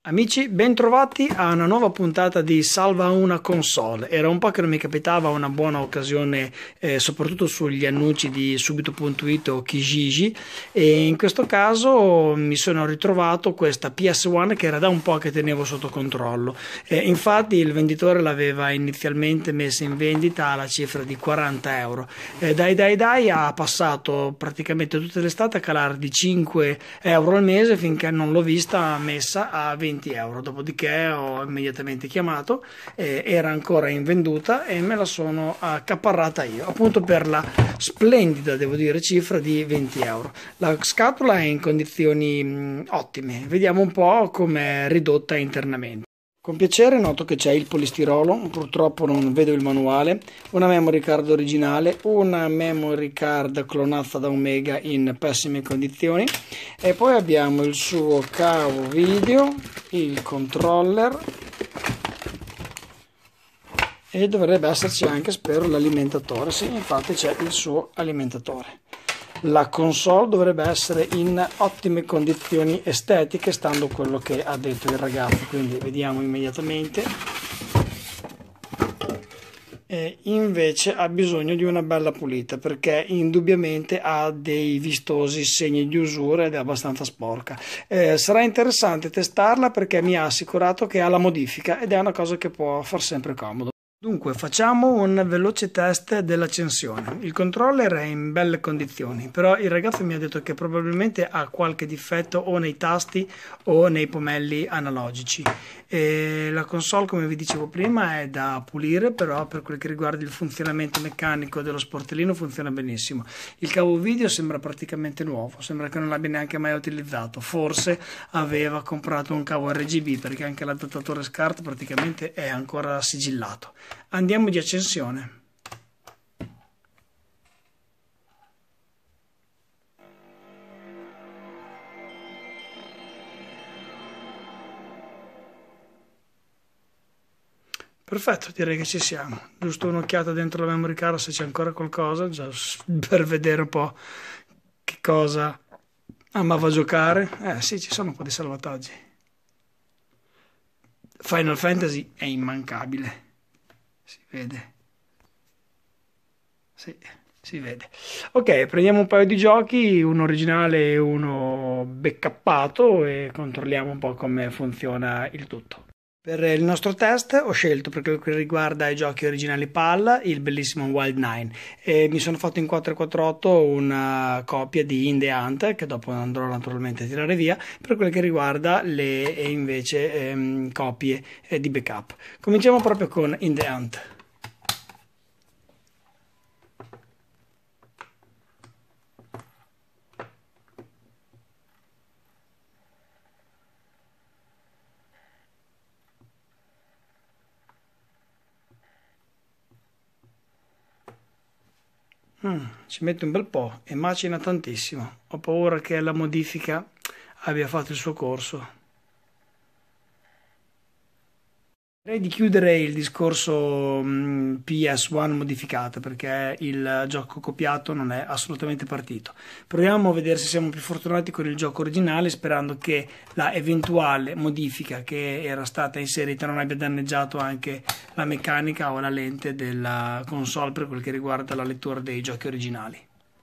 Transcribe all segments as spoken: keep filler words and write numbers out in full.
Amici, bentrovati a una nuova puntata di Salva una console. Era un po' che non mi capitava una buona occasione, eh, soprattutto sugli annunci di Subito punto it o Kijiji, e in questo caso mi sono ritrovato questa P S uno che era da un po' che tenevo sotto controllo. Eh, infatti il venditore l'aveva inizialmente messa in vendita alla cifra di quaranta euro. Eh, dai dai dai ha passato praticamente tutta l'estate a calare di cinque euro al mese finché non l'ho vista messa a venti euro, dopodiché ho immediatamente chiamato, eh, era ancora in venduta e me la sono accaparrata io, appunto per la splendida, devo dire, cifra di venti euro. La scatola è in condizioni mh, ottime, vediamo un po' com'è ridotta internamente. Con piacere noto che c'è il polistirolo, purtroppo non vedo il manuale, una memory card originale, una memory card clonata da Omega in pessime condizioni e poi abbiamo il suo cavo video, il controller e dovrebbe esserci anche, spero, l'alimentatore. Sì, infatti c'è il suo alimentatore. La console dovrebbe essere in ottime condizioni estetiche, stando quello che ha detto il ragazzo, quindi vediamo immediatamente. E invece ha bisogno di una bella pulita, perché indubbiamente ha dei vistosi segni di usura ed è abbastanza sporca. Eh, sarà interessante testarla perché mi ha assicurato che ha la modifica ed è una cosa che può far sempre comodo. Dunque, facciamo un veloce test dell'accensione. Il controller è in belle condizioni, però il ragazzo mi ha detto che probabilmente ha qualche difetto o nei tasti o nei pomelli analogici. E la console, come vi dicevo prima, è da pulire, però per quel che riguarda il funzionamento meccanico dello sportellino funziona benissimo. Il cavo video sembra praticamente nuovo, sembra che non l'abbia neanche mai utilizzato. Forse aveva comprato un cavo R G B, perché anche l'adattatore SCART praticamente è ancora sigillato. Andiamo di accensione. Perfetto, direi che ci siamo. Giusto un'occhiata dentro la memory card se c'è ancora qualcosa, già per vedere un po' che cosa amava giocare. Eh sì, ci sono un po' di salvataggi. Final Fantasy è immancabile, si vede. Sì, si vede. Ok, prendiamo un paio di giochi, uno originale e uno backuppato e controlliamo un po' come funziona il tutto. Per il nostro test ho scelto, per quello che riguarda i giochi originali PAL, il bellissimo Wild Nine e mi sono fatto in quattrocentoquarantotto una copia di In The Hunt che dopo andrò naturalmente a tirare via, per quello che riguarda le e invece ehm, copie eh, di backup. Cominciamo proprio con In The Hunt. Mm, ci mette un bel po' e macina tantissimo. Ho paura che la modifica abbia fatto il suo corso. Direi di chiudere il discorso mm, P S uno modificata perché il gioco copiato non è assolutamente partito. Proviamo a vedere se siamo più fortunati con il gioco originale, sperando che la eventuale modifica che era stata inserita non abbia danneggiato anche la meccanica o la lente della console per quel che riguarda la lettura dei giochi originali.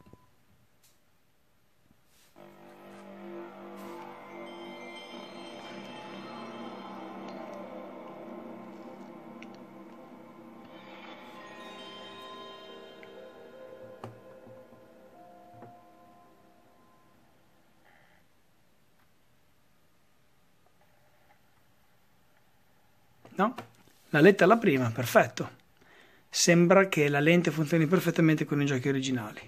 No? La lente alla prima, perfetto. Sembra che la lente funzioni perfettamente con i giochi originali.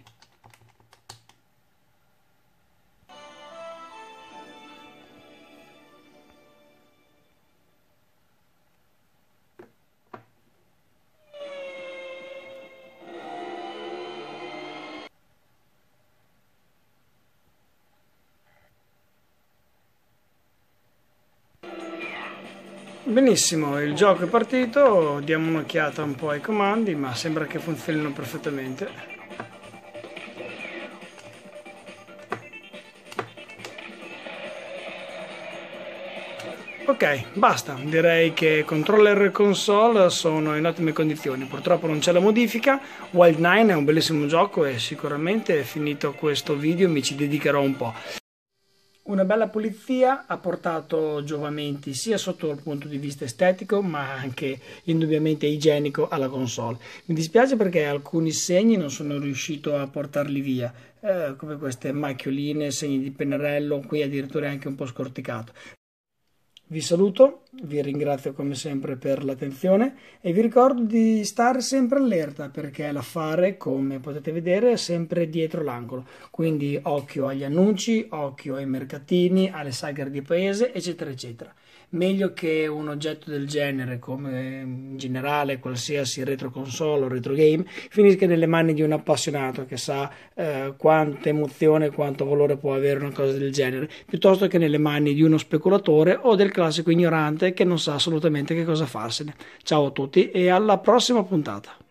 Benissimo, il gioco è partito, diamo un'occhiata un po' ai comandi, ma sembra che funzionino perfettamente. Ok, basta, direi che controller e console sono in ottime condizioni, purtroppo non c'è la modifica. Wild nine è un bellissimo gioco e sicuramente finito questo video mi ci dedicherò un po'. Una bella pulizia ha portato giovamenti sia sotto il punto di vista estetico ma anche indubbiamente igienico alla console. Mi dispiace perché alcuni segni non sono riuscito a portarli via, eh, come queste macchioline, segni di pennarello, qui addirittura è anche un po' scorticato. Vi saluto, vi ringrazio come sempre per l'attenzione e vi ricordo di stare sempre allerta perché l'affare, come potete vedere, è sempre dietro l'angolo. Quindi occhio agli annunci, occhio ai mercatini, alle sagre di paese, eccetera, eccetera. Meglio che un oggetto del genere, come in generale qualsiasi retro console o retro game, finisca nelle mani di un appassionato che sa eh, quanta emozione e quanto valore può avere una cosa del genere, piuttosto che nelle mani di uno speculatore o del classico ignorante che non sa assolutamente che cosa farsene. Ciao a tutti e alla prossima puntata.